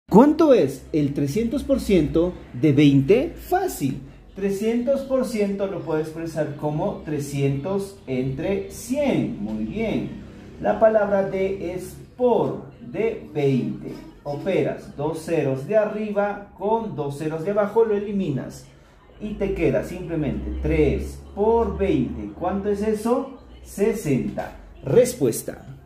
¿Cuánto es el 300% de 20? Fácil. 300% lo puedo expresar como 300 entre 100. Muy bien. La palabra de es por, de 20. Operas dos ceros de arriba con dos ceros de abajo, lo eliminas. Y te queda simplemente 3 por 20. ¿Cuánto es eso? 60. Respuesta.